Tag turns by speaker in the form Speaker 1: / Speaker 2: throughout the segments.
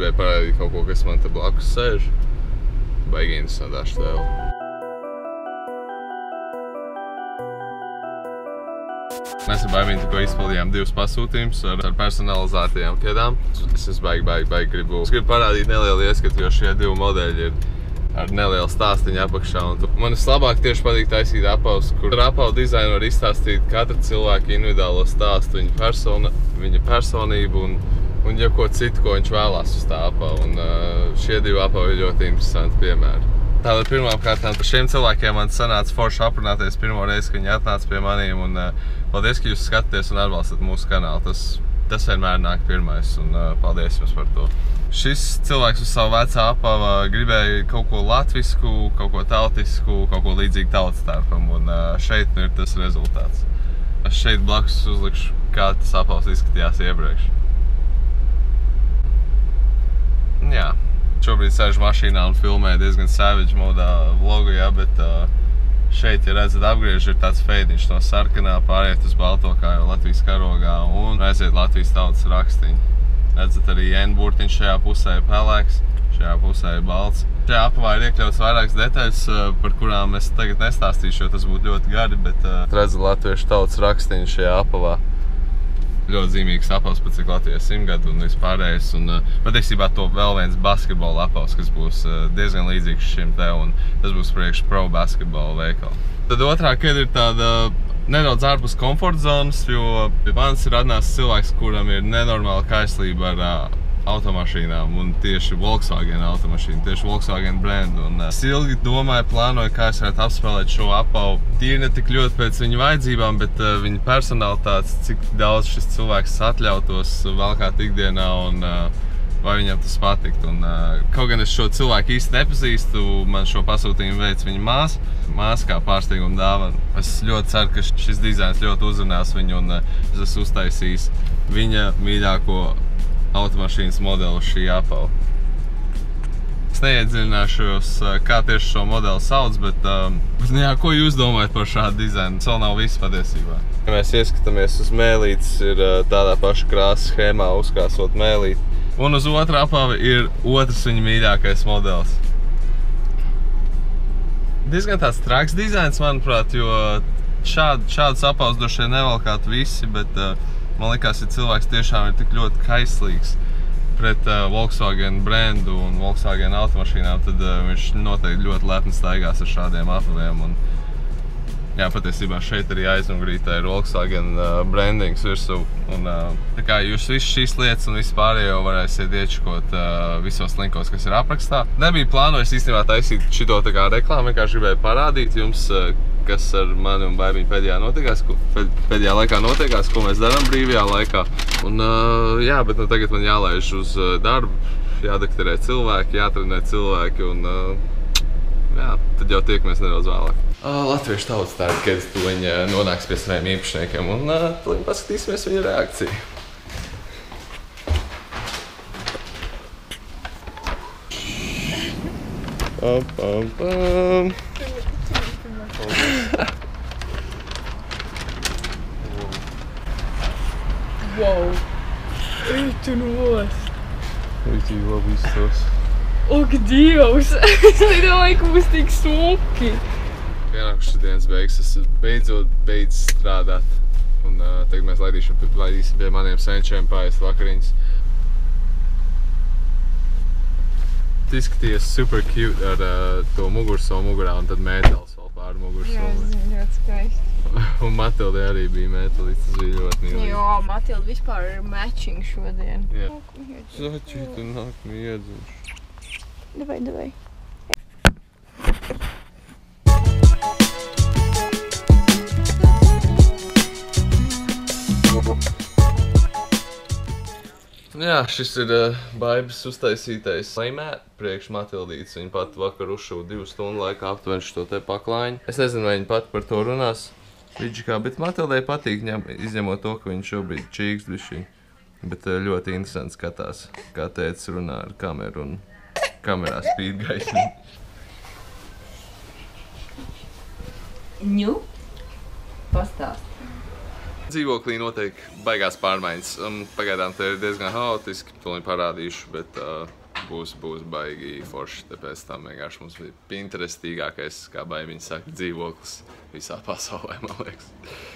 Speaker 1: gribēju parādīt kaut ko, kas man te blakus sēž. Baigi interesantā štēla. Mēs ar Baibīnu tikko izpildījām 2 pasūtījumus ar personalizētajām ķēdām. Es baigi gribu parādīt nelielu ieskatu, jo šie 2 modeļi ir ar nelielu stāstiņu apakšā. Man vislabāk tieši patīk taisīt apavus, kur ar apavu dizainu var izstāstīt katra cilvēka individuālo stāstu, viņa personību un jebko citu, ko viņš vēlās uz tā apava. Un šie 2 apavi ir ļoti interesanti piemēri. Tātad pirmām kārtām par šiem cilvēkiem man sanāca forši aprunāties pirmo reizi, kad viņi atnāca pie maniem. Un paldies, ka jūs skatāties un atbalstat mūsu kanālu. Tas vienmēr nāk pirmais un paldies jums par to. Šis cilvēks uz savu vecā apava gribēja kaut ko latvisku, kaut ko tautisku, kaut ko līdzīgu tautstarpam. Un šeit ir tas rezultāts. Es šeit blakus uzlikšu, kā tas apavs izskatījās iepriekš. Jā. Šobrīd sēžu mašīnā un filmēju diezgan savage modā vlogu, jā, bet šeit, ja redzat, apgriež ir tāds feidiņš no sarkanā, pāriet uz balto, kā jau Latvijas karogā, un aiziet Latvijas tautas rakstiņu. Redzat, arī N-burtiņš šajā pusē ir pelēks, šajā pusē ir balts. Šajā apavā ir iekļauts vairākas detaļas, par kurām es tagad nestāstīšu, jo tas būtu ļoti gari, bet redzat Latviešu tautas rakstiņu šajā apavā. Ļoti zīmīgs apavs, pat cik Latvijai 100 gadu un vispārējais. Patiesībā to vēl viens basketbola apavs, kas būs diezgan līdzīgs šim te, un tas būs priekš pro basketbola veikalu. Tad otrā ķēde ir tāda nedaudz ārpus komforta zonas, jo pie manis ir atnācis cilvēks, kuram ir nenormāla kaislība ar automašīnām un tieši Volkswagen automašīnu, tieši Volkswagen brendu. Es ilgi domāju, plānoju, kā es varētu apspēlēt šo apavu. Tīri ne tik ļoti pēc viņa vajadzībām, bet viņa personalitātes, cik daudz šis cilvēks atļautos valkāt ikdienā un vai viņam tas patikt. Kaut gan es šo cilvēku īsti nepazīstu, man šo pasūtījumu veids viņa māsa kā pārsteiguma dāvana. Es ļoti ceru, ka šis dizains ļoti uzrunās viņu un es esmu uztaisījis viņa mīļāko automašīnas modeli uz šī apava. Es neiedziļināšos, kā tieši šo modeli sauc, bet jā, ko jūs domājat par šādu dizainu? Tas vēl nav viss patiesībā. Ja mēs ieskatāmies uz mēlītes, ir tādā paša krāsas schēmā uzkrāsot mēlīti. Un uz otra apava ir otrs viņa mīļākais modelis. Diezgan tāds traks dizains, manuprāt, jo šādus apavus droši vien nevalkāt visi, bet man likās, ja cilvēks tiešām ir tik ļoti kaislīgs pret Volkswagen brendu un Volkswagen automašīnām, tad viņš noteikti ļoti lepni staigās ar šādiem apaviem. Jā, patiesībā šeit arī aizmugurītē ir Volkswagen brandings virsū. Tā kā jūs visu šīs lietas un visu pārējo varēsiet iečakot visos linkos, kas ir aprakstā. Nebija plānojis īstenībā taisīt šito tā kā reklāmu, vienkārši gribēju parādīt jums, kas ar mani un Baibīnu pēdējā laikā notiekās, ko mēs darām brīvajā laikā. Jā, bet tagad man jālaiž uz darbu, jādakterē cilvēki, jātrenē cilvēki un jā, tad jau tiekamies nedaudz vēlāk. Latviešu tautas tāda, kad tuliņ nonāks pie saviem īpašniekiem un tuliņ paskatīsimies viņa reakciju.
Speaker 2: Wow! Ej, tu nost!
Speaker 1: Rītīgi labi izstos.
Speaker 2: Ak, Dievs! Es nedomāju, ka būs tik smuki!
Speaker 1: Pienākušas dienas beigas, es beidz strādāt. Un tagad mēs laidīsim pie maniem senčiem paēst vakariņas. Izskaties super cute ar to mugursomu mugurā un tad mētelis vēl pār mugursomu.
Speaker 2: Jā, zinu, ļoti skaisti.
Speaker 1: Un Matildai arī bija mētelis, tas bija ļoti mīlīgi.
Speaker 2: Jā, Matilda vispār ir matching šodien.
Speaker 1: Jā. Sačīta nāk miedzuši.
Speaker 2: Davai.
Speaker 1: Jā, šis ir Baibas uztaisītais playmāt priekš Matildītes. Viņa pat vakar uzšūva 2 stundu laikā aptuveni šo te paklājiņu. Es nezinu, vai viņa pat par to runās vidžikā, bet Matildai patīk izņemot to, ka viņa šobrīd čīks bišķiņ. Bet ļoti interesanti skatās, kā tētis runā ar kameru un kamerā spīd gaismiņu.
Speaker 3: Nu, pastāst.
Speaker 1: Dzīvoklī notiek baigās pārmaiņas. Pagaidām te ir diezgan haotiski, to viņi parādīšu, bet būs baigi forši. Tāpēc tam vienkārši mums bija interestīgākais, kā baigiņi saka, dzīvoklis visā pasaulē, man liekas.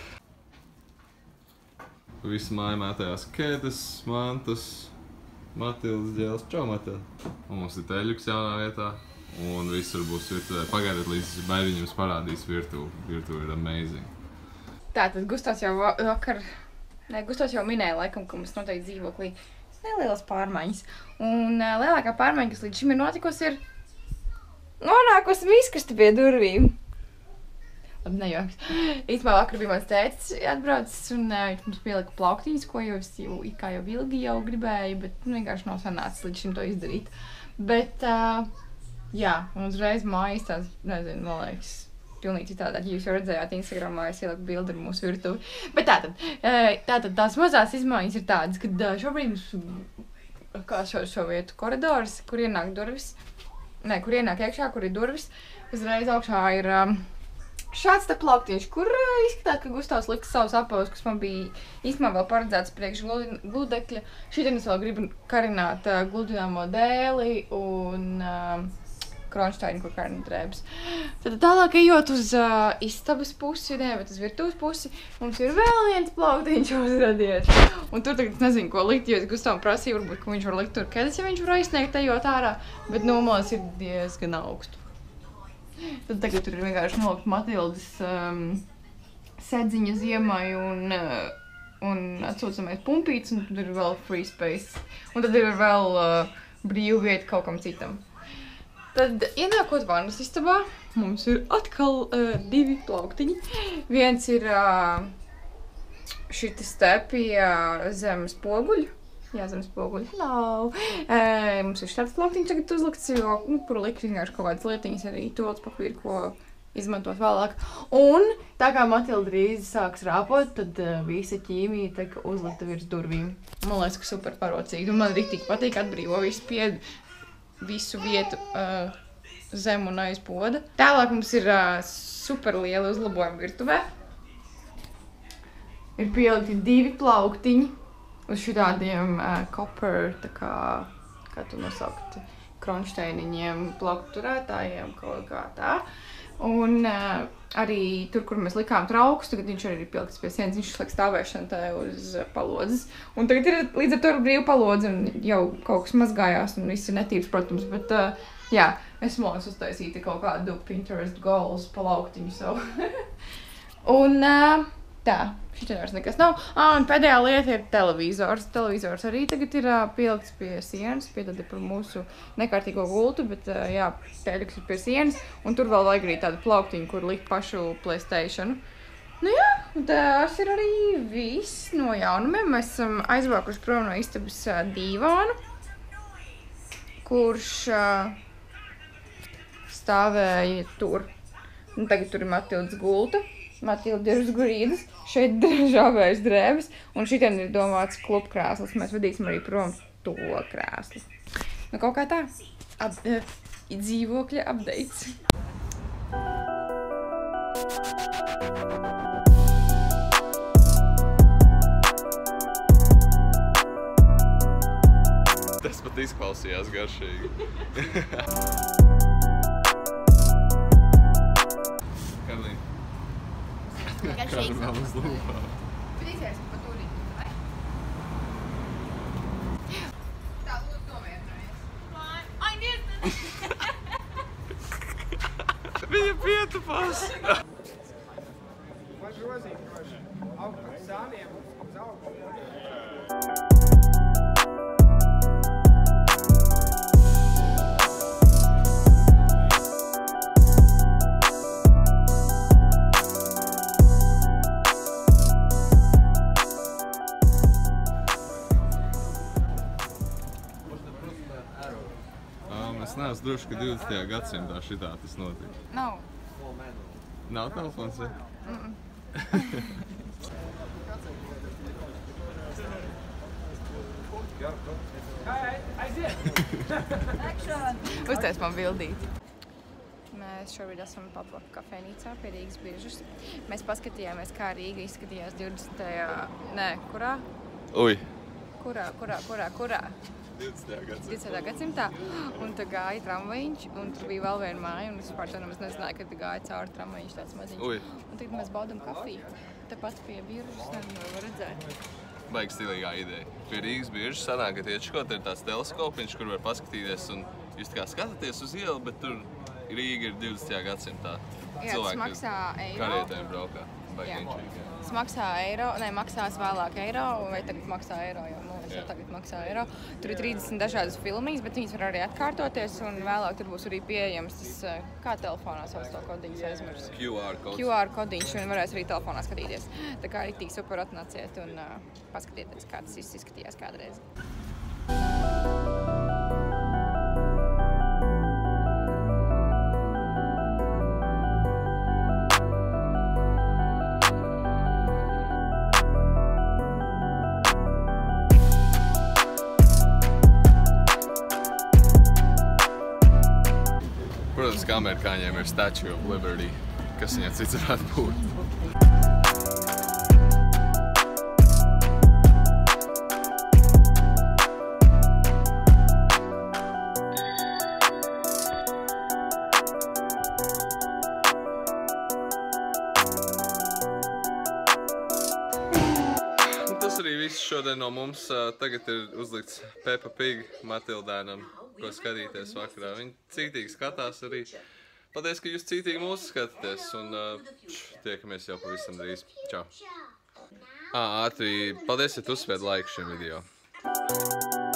Speaker 1: Visu māju mētājās kēdes, mantas, Matildas ģēles. Čau, Matilda! Un mums ir teļuks jaunā vietā. Un visur būs virtuvē. Pagaidiet, līdz baigiņi jums parādīs virtuvi. Virtuvi ir amazing.
Speaker 2: Tātad Gustavs jau Gustavs jau minēja laikam, ka mums noteikti dzīvoklī nelielas pārmaiņas. Un lielākā pārmaiņa, kas līdz šim ir notikusi, ir nonākusi miskasti pie durvīm. Labi, nejoks. Īstenībā vakar bija mans tētis atbraucis un viņš mums pielika plauktiņas, ko jau ilgi jau gribēju, bet vienkārši nav sanācis līdz šim to izdarīt. Bet, jā, un uzreiz mājas tās, nezinu, man liekas, pilnīgi citādāk. Jūs jau redzējāt Instagramā, es ieliku bildi ar mūsu virtuvi. Bet tātad tās mazās izmaiņas ir tādas, kad šobrīd mums, kā šo vietu koridors, kur ienāk durvis, kur ienāk iekšā, kur ir durvis, uzreiz augšā ir šāds te plauktiņš, kur izskatās, ka Gustavs liks savus apavus, kas man bija īstenībā vēl paredzēts priekš gludekļa. Šitien es vēl gribu karināt gludināmo dēli un kronšteini, kur karina drēbes. Tad tālāk ejot uz istabas pusi, bet uz virtuves pusi, mums ir vēl viens plauktiņš uzradies. Un tur tagad nezinu, ko likt, jo es Gustavam prasīju, varbūt, ka viņš var likt tur kēdes, ja viņš var aizsniegt ejot ārā, bet nomās ir diezgan augstu. Tad tagad tur ir vienkārši nolikt Matildas sedziņa ziemai un atsūcamais pumpīts, un tad ir vēl free space. Un tad ir vēl brīvu vietu kaut kam citam. Tad, ienākot vannas istabā, mums ir atkal divi plauktiņi. Viens ir šitas te pie zemes poguļu. Jā, zemes poguļi nav. Mums ir šāds plauktiņš tagad uzlikts, jo, kur likt vienkārši kaut kādas lietiņas, arī toaletes papīru, ko izmantot vēlāk. Un tā kā Matilda drīz sāks rāpot, tad visa ķīmija tika uzlikta virs durvīm. Man liekas, ka super parocīgi. Un man riktīgi patīk atbrīvo visu vietu zem un aiz poda. Tālāk mums ir super lieli uzlabojumi virtuvē. Ir pielikti divi plauktiņi uz šitādiem copper, tā kā tu nosaukt, kronšteiniņiem, plauktu turētājiem, kaut kā tā. Un arī tur, kur mēs likām traukus, tagad viņš arī ir pielikts pie sienas, viņš liek stāvēšanu tā uz palodzes. Un tagad ir līdz ar to ir brīva palodze un jau kaut kas mazgājās un viss ir netīrs, protams, bet jā, es mālos uztaisīti kaut kādu Pinterest goals pa lauktiņu savu. Un tā, šitien vairs nekas nav. Un pēdējā lieta ir televizors. Televizors arī tagad ir pielikts pie sienas, piedod par mūsu nekārtīgo gultu, bet jā, teļuks ir pie sienas. Un tur vēl vajag arī tādu plauktiņu, kur likt pašu PlayStationu. Nu jā, tas ir arī viss no jaunumiem. Mēs esam aizvākuši prom no istabas dīvānu, kurš stāvēja tur. Un tagad tur ir Matildas gulta. Matilda ir uz grīdas, šeit žāvējas drēbes, un šitien ir domāts klubkrēsls. Mēs vadīsim arī prom to krēslu. Nu, kaut kā tā. Dzīvokļa updates.
Speaker 1: Tas pat izklausījās garšīgi. Karlīna. Karamēl uz lūpām.
Speaker 2: Bet izvērsim pa turiņu, vai? Tā, lūdzu, nomierinājies. Ai, diez!
Speaker 1: Viņa pietupās!
Speaker 3: Vai grozīt droši? Augt par sāniem uz augstu.
Speaker 1: Es neesmu droši, ka 20. gadsimtā šitā tas notika.
Speaker 2: Nav.
Speaker 1: Nav telefons, vai?
Speaker 2: Uztais man bildīt. Mēs šobrīd esam Papaka kafejnīcā pie Rīgas biržas. Mēs paskatījāmies, kā Rīga izskatījās 20. Nē, kurā?
Speaker 1: Ui!
Speaker 2: Kurā? 20. gadsimtā. Un tur gāja tramvajiņš, un tur bija vēl viena māja, un es vispār to nemaz nezināju, kad gāja cauri tramvajiņš tāds maziņš.
Speaker 1: Ui!
Speaker 2: Un tagad mēs baudam kafiju. Tepat pie biržas, nezinu, vai var redzēt.
Speaker 1: Baigi stilīgā ideja. Pie Rīgas biržas sanāk, ka iečkot ir tāds teleskopiņš, kur var paskatīties un jūs tā kā skatāties uz ielu, bet tur Rīga ir 20. gadsimtā.
Speaker 2: Jā, tas maksā eiro.
Speaker 1: Karietēm braukā. Baigi inčīgi.
Speaker 2: Tas maksā eiro, ne, maksās vēlāk eiro, vai tagad maksā eiro, jo mums jau tagad maksā eiro. Tur ir 30 dažādas filmiņas, bet viņas var arī atkārtoties, un vēlāk tur būs arī pieejams tas, kā telefonā sauc to kodiņus aizmirst. QR kodiņš, un varēs arī telefonā skatīties. Tā kā arī tik super atnāciet un paskatieties, kā tas izskatījās kādreiz.
Speaker 1: Protams, ka amerikāņiem ir Statue of Liberty, kas viņam cits varētu būt. Tas arī viss šodien no mums. Tagad ir uzlikts Peppa Pig Matildēnam, ko skatīties vakarā. Viņi cītīgi skatās arī. Paldies, ka jūs cītīgi mūsu skatāties, un tiekamies jau pavisam drīz. Čau! Ātri, paldies, ja tu uzspied laiku šim video.